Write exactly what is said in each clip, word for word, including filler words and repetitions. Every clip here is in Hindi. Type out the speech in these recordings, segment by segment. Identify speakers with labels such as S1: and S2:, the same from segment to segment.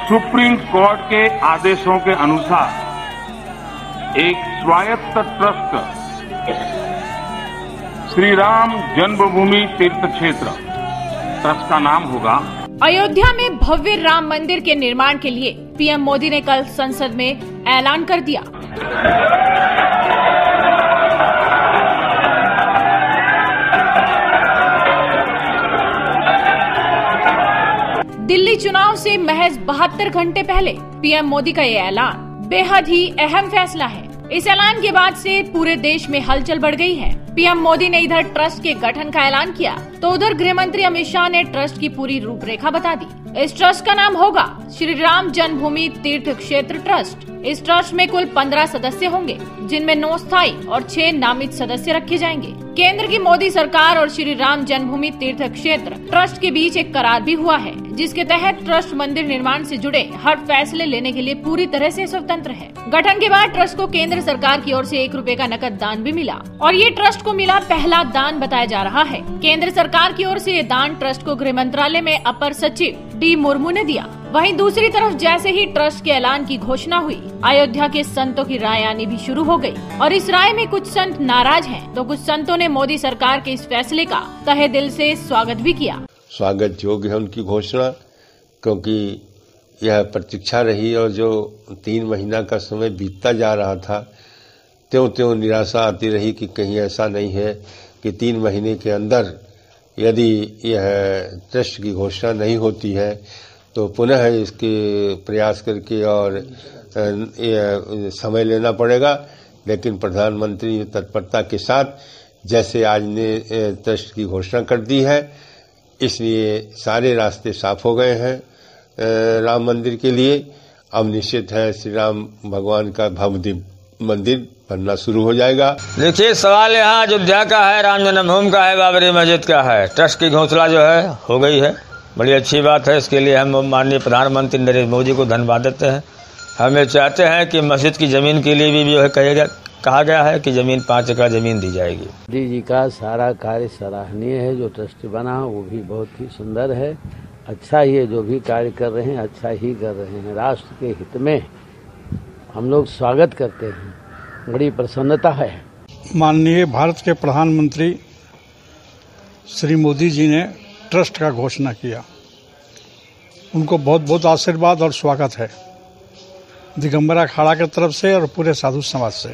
S1: सुप्रीम कोर्ट के आदेशों के अनुसार एक स्वायत्त ट्रस्ट श्री राम जन्मभूमि तीर्थ क्षेत्र ट्रस्ट का नाम होगा।
S2: अयोध्या में भव्य राम मंदिर के निर्माण के लिए पीएम मोदी ने कल संसद में ऐलान कर दिया। दिल्ली चुनाव से महज बहत्तर घंटे पहले पीएम मोदी का ये ऐलान बेहद ही अहम फैसला है। इस ऐलान के बाद से पूरे देश में हलचल बढ़ गई है। पीएम मोदी ने इधर ट्रस्ट के गठन का ऐलान किया तो उधर गृह मंत्री अमित शाह ने ट्रस्ट की पूरी रूपरेखा बता दी। इस ट्रस्ट का नाम होगा श्री राम जन्मभूमि तीर्थ क्षेत्र ट्रस्ट। इस ट्रस्ट में कुल पंद्रह सदस्य होंगे, जिनमें नौ स्थायी और छह नामित सदस्य रखे जाएंगे। केंद्र की मोदी सरकार और श्री राम जन्मभूमि तीर्थ क्षेत्र ट्रस्ट के बीच एक करार भी हुआ है, जिसके तहत ट्रस्ट मंदिर निर्माण से जुड़े हर फैसले लेने के लिए पूरी तरह से स्वतंत्र है। गठन के बाद ट्रस्ट को केंद्र सरकार की ओर से एक रुपए का नकद दान भी मिला और ये ट्रस्ट को मिला पहला दान बताया जा रहा है। केंद्र सरकार की ओर से ये दान ट्रस्ट को गृह मंत्रालय में अपर सचिव डी मुर्मू ने दिया। वहीं दूसरी तरफ जैसे ही ट्रस्ट के ऐलान की घोषणा हुई, अयोध्या के संतों की राय आनी भी शुरू हो गई और इस राय में कुछ संत नाराज हैं, तो कुछ संतों ने मोदी सरकार के इस फैसले का तहे दिल से स्वागत भी किया।
S3: स्वागत योग्य है उनकी घोषणा, क्योंकि यह प्रतीक्षा रही और जो तीन महीना का समय बीतता जा रहा था, त्यों त्यों निराशा आती रही कि कहीं ऐसा नहीं है कि तीन महीने के अंदर यदि यह ट्रस्ट की घोषणा नहीं होती है तो पुनः इसके प्रयास करके और समय लेना पड़ेगा। लेकिन प्रधानमंत्री ने तत्परता के साथ जैसे आज ने ट्रस्ट की घोषणा कर दी है, इसलिए सारे रास्ते साफ हो गए हैं राम मंदिर के लिए। अब निश्चित है श्री राम भगवान का भव्य मंदिर बनना शुरू हो जाएगा।
S4: देखिए, सवाल यहाँ अयोध्या का है, राम जन्मभूमि का है, बाबरी मस्जिद का है। ट्रस्ट की घोषणा जो है हो गई है, बड़ी अच्छी बात है। इसके लिए हम माननीय प्रधानमंत्री नरेंद्र मोदी को धन्यवाद देते हैं। हमें चाहते हैं कि मस्जिद की जमीन के लिए भी जो है कहेगा कहा गया है कि जमीन पाँच एकड़ जमीन दी जाएगी।
S5: मोदी जी का सारा कार्य सराहनीय है, जो ट्रस्ट बना वो भी बहुत ही सुंदर है। अच्छा ही है, जो भी कार्य कर रहे हैं अच्छा ही कर रहे हैं। राष्ट्र के हित में हम लोग स्वागत करते हैं, बड़ी प्रसन्नता है।
S6: माननीय भारत के प्रधानमंत्री श्री मोदी जी ने ट्रस्ट का घोषणा किया, उनको बहुत बहुत आशीर्वाद और स्वागत है दिगंबर अखाड़ा की तरफ से और पूरे साधु समाज से।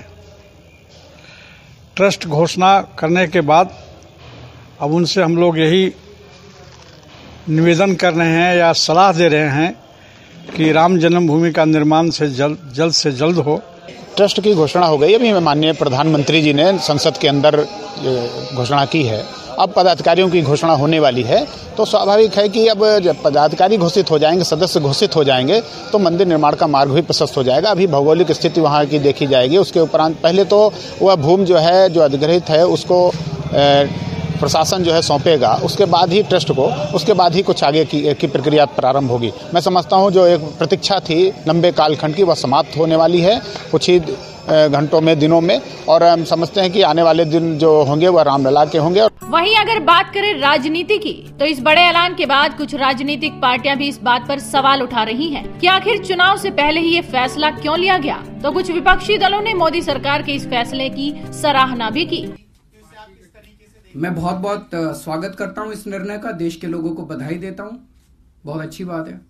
S6: ट्रस्ट घोषणा करने के बाद अब उनसे हम लोग यही निवेदन कर रहे हैं या सलाह दे रहे हैं कि राम जन्मभूमि का निर्माण से जल्द जल्द से जल्द हो।
S7: ट्रस्ट की घोषणा हो गई, अभी माननीय प्रधानमंत्री जी ने संसद के अंदर घोषणा की है। अब पदाधिकारियों की घोषणा होने वाली है, तो स्वाभाविक है कि अब जब पदाधिकारी घोषित हो जाएंगे, सदस्य घोषित हो जाएंगे, तो मंदिर निर्माण का मार्ग भी प्रशस्त हो जाएगा। अभी भौगोलिक स्थिति वहाँ की देखी जाएगी। उसके उपरांत पहले तो वह भूमि जो है जो अधिग्रहित है उसको प्रशासन जो है सौंपेगा, उसके बाद ही ट्रस्ट को, उसके बाद ही कुछ आगे की, की प्रक्रिया प्रारंभ होगी। मैं समझता हूं जो एक प्रतीक्षा थी लंबे कालखंड की, वह समाप्त होने वाली है कुछ ही घंटों में, दिनों में, और हम समझते हैं कि आने वाले दिन जो होंगे वह रामलला के होंगे।
S2: वहीं अगर बात करें राजनीति की, तो इस बड़े ऐलान के बाद कुछ राजनीतिक पार्टियां भी इस बात पर सवाल उठा रही हैं कि आखिर चुनाव से पहले ही ये फैसला क्यों लिया गया। तो कुछ विपक्षी दलों ने मोदी सरकार के इस फैसले की सराहना भी की।
S8: मैं बहुत बहुत स्वागत करता हूं इस निर्णय का, देश के लोगों को बधाई देता हूं, बहुत अच्छी बात है।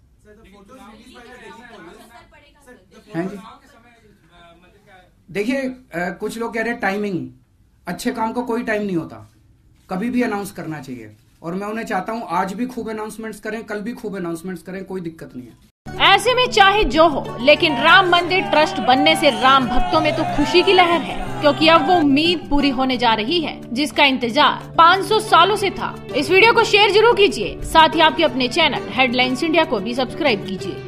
S8: हैं जी, देखिए कुछ लोग कह रहे हैं टाइमिंग, अच्छे काम का कोई टाइम नहीं होता, कभी भी अनाउंस करना चाहिए और मैं उन्हें चाहता हूं आज भी खूब अनाउंसमेंट्स करें, कल भी खूब अनाउंसमेंट्स करें, कोई दिक्कत नहीं है।
S2: ऐसे में चाहे जो हो, लेकिन राम मंदिर ट्रस्ट बनने से राम भक्तों में तो खुशी की लहर है, क्योंकि अब वो उम्मीद पूरी होने जा रही है जिसका इंतजार पाँच सौ सालों से था। इस वीडियो को शेयर जरूर कीजिए, साथ ही आपके अपने चैनल हेडलाइंस इंडिया को भी सब्सक्राइब कीजिए।